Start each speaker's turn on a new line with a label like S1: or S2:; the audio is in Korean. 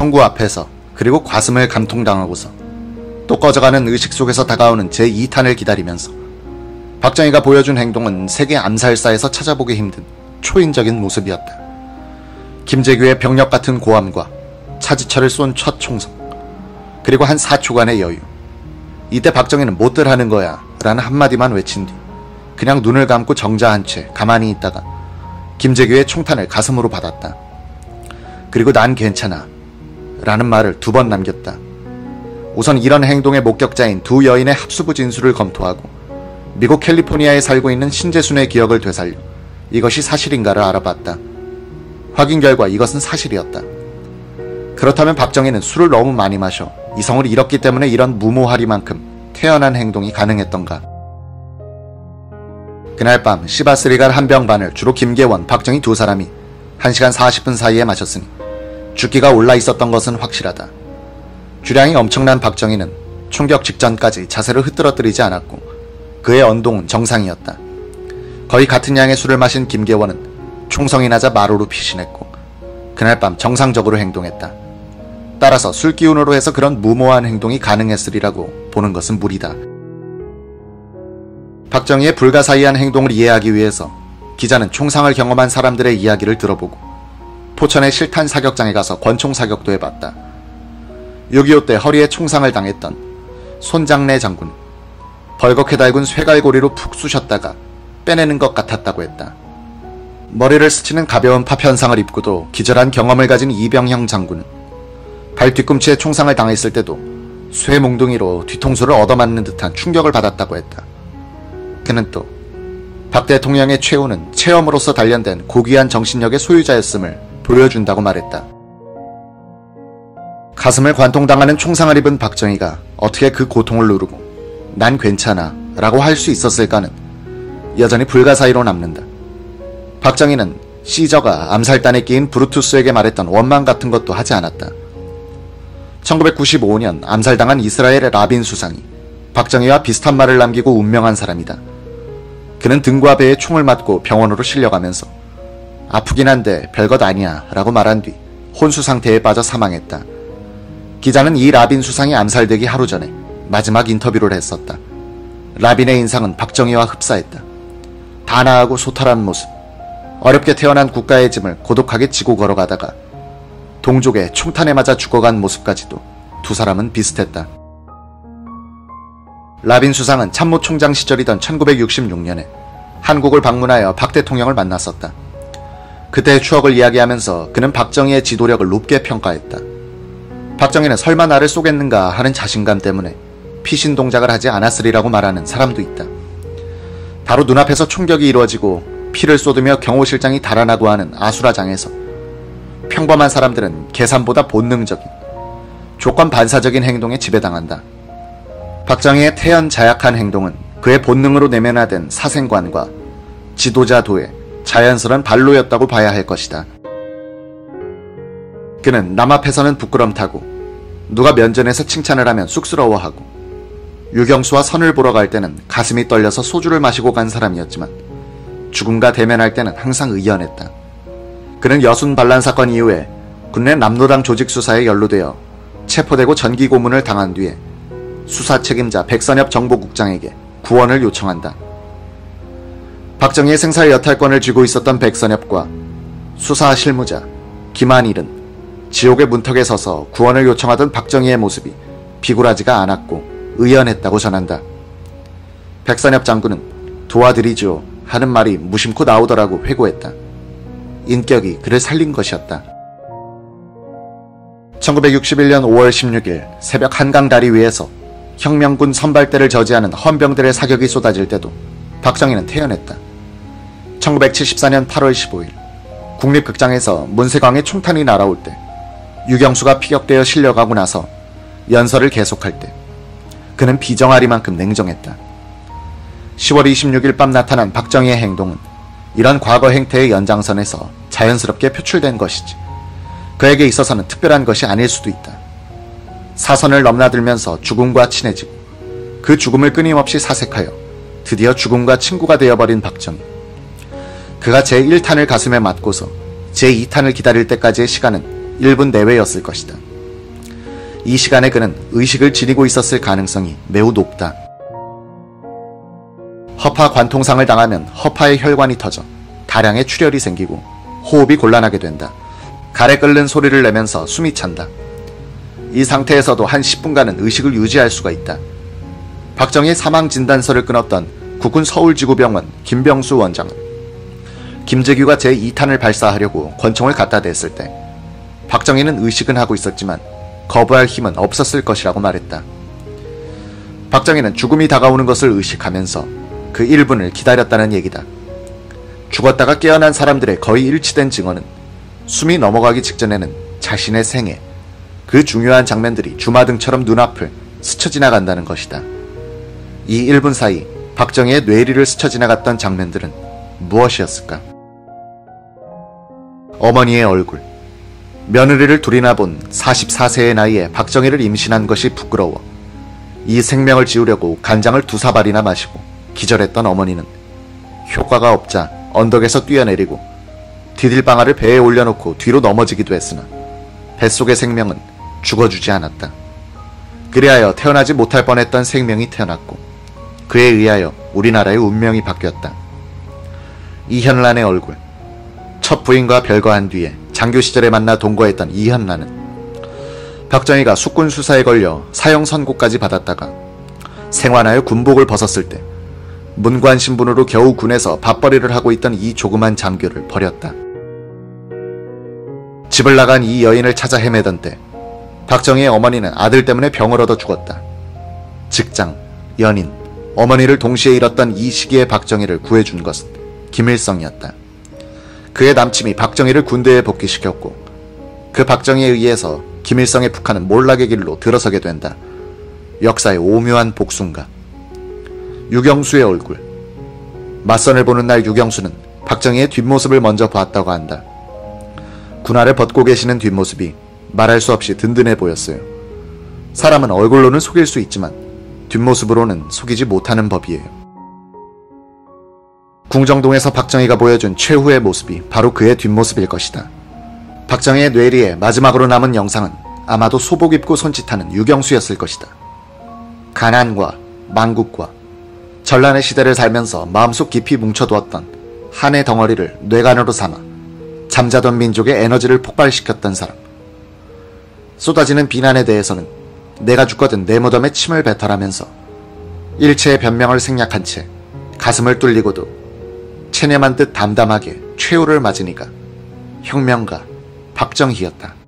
S1: 청구 앞에서, 그리고 가슴을 감통당하고서 또 꺼져가는 의식 속에서 다가오는 제2탄을 기다리면서 박정희가 보여준 행동은 세계 암살사에서 찾아보기 힘든 초인적인 모습이었다. 김재규의 병력 같은 고함과 차지철을 쏜 첫 총성, 그리고 한 4초간의 여유. 이때 박정희는 못들 하는 거야 라는 한마디만 외친 뒤 그냥 눈을 감고 정자한 채 가만히 있다가 김재규의 총탄을 가슴으로 받았다. 그리고 난 괜찮아 라는 말을 2번 남겼다. 우선 이런 행동의 목격자인 2 여인의 합수부 진술을 검토하고 미국 캘리포니아에 살고 있는 신재순의 기억을 되살려 이것이 사실인가를 알아봤다. 확인 결과 이것은 사실이었다. 그렇다면 박정희는 술을 너무 많이 마셔 이성을 잃었기 때문에 이런 무모하리만큼 태연한 행동이 가능했던가. 그날 밤 시바스리갈 한 병 반을 주로 김계원, 박정희 2사람이 1시간 40분 사이에 마셨으니 죽기가 올라 있었던 것은 확실하다. 주량이 엄청난 박정희는 총격 직전까지 자세를 흐트러뜨리지 않았고 그의 언동은 정상이었다. 거의 같은 양의 술을 마신 김계원은 총성이 나자 마루로 피신했고 그날 밤 정상적으로 행동했다. 따라서 술 기운으로 해서 그런 무모한 행동이 가능했으리라고 보는 것은 무리다. 박정희의 불가사의한 행동을 이해하기 위해서 기자는 총상을 경험한 사람들의 이야기를 들어보고 포천의 실탄 사격장에 가서 권총 사격도 해봤다. 6.25 때 허리에 총상을 당했던 손장래 장군, 벌겋게 달군 쇠갈고리로 푹 쑤셨다가 빼내는 것 같았다고 했다. 머리를 스치는 가벼운 파편상을 입고도 기절한 경험을 가진 이병형 장군은 발 뒤꿈치에 총상을 당했을 때도 쇠 몽둥이로 뒤통수를 얻어맞는 듯한 충격을 받았다고 했다. 그는 또 박 대통령의 최후는 체험으로서 단련된 고귀한 정신력의 소유자였음을 보여준다고 말했다. 가슴을 관통당하는 총상을 입은 박정희가 어떻게 그 고통을 누르고 난 괜찮아 라고 할 수 있었을까는 여전히 불가사의로 남는다. 박정희는 시저가 암살단에 끼인 브루투스에게 말했던 원망 같은 것도 하지 않았다. 1995년 암살당한 이스라엘의 라빈 수상이 박정희와 비슷한 말을 남기고 운명한 사람이다. 그는 등과 배에 총을 맞고 병원으로 실려가면서 아프긴 한데 별것 아니야 라고 말한 뒤 혼수 상태에 빠져 사망했다. 기자는 이 라빈 수상이 암살되기 하루 전에 마지막 인터뷰를 했었다. 라빈의 인상은 박정희와 흡사했다. 단아하고 소탈한 모습, 어렵게 태어난 국가의 짐을 고독하게 지고 걸어가다가 동족의 총탄에 맞아 죽어간 모습까지도 2사람은 비슷했다. 라빈 수상은 참모총장 시절이던 1966년에 한국을 방문하여 박 대통령을 만났었다. 그때의 추억을 이야기하면서 그는 박정희의 지도력을 높게 평가했다. 박정희는 설마 나를 쏘겠는가 하는 자신감 때문에 피신 동작을 하지 않았으리라고 말하는 사람도 있다. 바로 눈앞에서 총격이 이루어지고 피를 쏟으며 경호실장이 달아나고 하는 아수라장에서 평범한 사람들은 계산보다 본능적인, 조건 반사적인 행동에 지배당한다. 박정희의 태연자약한 행동은 그의 본능으로 내면화된 사생관과 지도자 도의 자연스러운 발로였다고 봐야 할 것이다. 그는 남 앞에서는 부끄럼 타고 누가 면전에서 칭찬을 하면 쑥스러워하고 유경수와 선을 보러 갈 때는 가슴이 떨려서 소주를 마시고 간 사람이었지만 죽음과 대면할 때는 항상 의연했다. 그는 여순 반란 사건 이후에 국내 남노당 조직 수사에 연루되어 체포되고 전기 고문을 당한 뒤에 수사 책임자 백선엽 정보국장에게 구원을 요청한다. 박정희의 생사의 여탈권을 쥐고 있었던 백선엽과 수사 실무자 김한일은 지옥의 문턱에 서서 구원을 요청하던 박정희의 모습이 비굴하지가 않았고 의연했다고 전한다. 백선엽 장군은 도와드리죠 하는 말이 무심코 나오더라고 회고했다. 인격이 그를 살린 것이었다. 1961년 5월 16일 새벽 한강 다리 위에서 혁명군 선발대를 저지하는 헌병들의 사격이 쏟아질 때도 박정희는 태연했다. 1974년 8월 15일 국립극장에서 문세광의 총탄이 날아올 때, 유경수가 피격되어 실려가고 나서 연설을 계속할 때 그는 비정하리만큼 냉정했다. 10월 26일 밤 나타난 박정희의 행동은 이런 과거 행태의 연장선에서 자연스럽게 표출된 것이지 그에게 있어서는 특별한 것이 아닐 수도 있다. 사선을 넘나들면서 죽음과 친해지고 그 죽음을 끊임없이 사색하여 드디어 죽음과 친구가 되어버린 박정희. 그가 제1탄을 가슴에 맞고서 제2탄을 기다릴 때까지의 시간은 1분 내외였을 것이다. 이 시간에 그는 의식을 지니고 있었을 가능성이 매우 높다. 허파 관통상을 당하면 허파의 혈관이 터져 다량의 출혈이 생기고 호흡이 곤란하게 된다. 가래 끓는 소리를 내면서 숨이 찬다. 이 상태에서도 한 10분간은 의식을 유지할 수가 있다. 박정희의 사망진단서를 끊었던 국군 서울지구병원 김병수 원장은 김재규가 제2탄을 발사하려고 권총을 갖다 댔을 때 박정희는 의식은 하고 있었지만 거부할 힘은 없었을 것이라고 말했다. 박정희는 죽음이 다가오는 것을 의식하면서 그 1분을 기다렸다는 얘기다. 죽었다가 깨어난 사람들의 거의 일치된 증언은 숨이 넘어가기 직전에는 자신의 생애, 그 중요한 장면들이 주마등처럼 눈앞을 스쳐 지나간다는 것이다. 이 1분 사이 박정희의 뇌리를 스쳐 지나갔던 장면들은 무엇이었을까? 어머니의 얼굴. 며느리를 둘이나 본 44세의 나이에 박정희를 임신한 것이 부끄러워 이 생명을 지우려고 간장을 2사발이나 마시고 기절했던 어머니는 효과가 없자 언덕에서 뛰어내리고 디딜방아를 배에 올려놓고 뒤로 넘어지기도 했으나 뱃속의 생명은 죽어주지 않았다. 그리하여 태어나지 못할 뻔했던 생명이 태어났고 그에 의하여 우리나라의 운명이 바뀌었다. 이현란의 얼굴. 첫 부인과 별거한 뒤에 장교 시절에 만나 동거했던 이현란은 박정희가 숙군 수사에 걸려 사형 선고까지 받았다가 생환하여 군복을 벗었을 때 문관 신분으로 겨우 군에서 밥벌이를 하고 있던 이 조그만 장교를 버렸다. 집을 나간 이 여인을 찾아 헤매던 때 박정희의 어머니는 아들 때문에 병을 얻어 죽었다. 직장, 연인, 어머니를 동시에 잃었던 이 시기에 박정희를 구해준 것은 김일성이었다. 그의 남침이 박정희를 군대에 복귀시켰고 그 박정희에 의해서 김일성의 북한은 몰락의 길로 들어서게 된다. 역사의 오묘한 복순가. 유경수의 얼굴. 맞선을 보는 날 유경수는 박정희의 뒷모습을 먼저 보았다고 한다. 군화를 벗고 계시는 뒷모습이 말할 수 없이 든든해 보였어요. 사람은 얼굴로는 속일 수 있지만 뒷모습으로는 속이지 못하는 법이에요. 궁정동에서 박정희가 보여준 최후의 모습이 바로 그의 뒷모습일 것이다. 박정희의 뇌리에 마지막으로 남은 영상은 아마도 소복 입고 손짓하는 유경수였을 것이다. 가난과 망국과 전란의 시대를 살면서 마음속 깊이 뭉쳐두었던 한의 덩어리를 뇌관으로 삼아 잠자던 민족의 에너지를 폭발시켰던 사람. 쏟아지는 비난에 대해서는 내가 죽거든 내 무덤에 침을 뱉어라면서 일체의 변명을 생략한 채 가슴을 뚫리고도 체념한 듯 담담하게 최후를 맞으니까 혁명가 박정희였다.